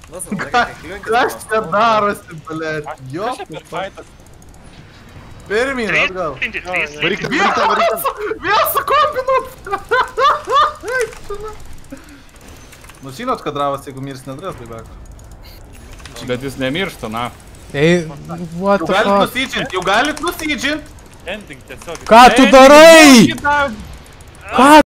Kas čia darosi, blėt? Jo, Kas čia per faitas? pirmyn, atgal. Varyk ten. Vėl sukombinot! Nu, žinot, kad dravas, jeigu mirs neturės laibeko. Bet jis nemiršta, na. Ei, what the fuck? Jau galit nusidžint. Ending tiesiog. Ką tu darai? Ką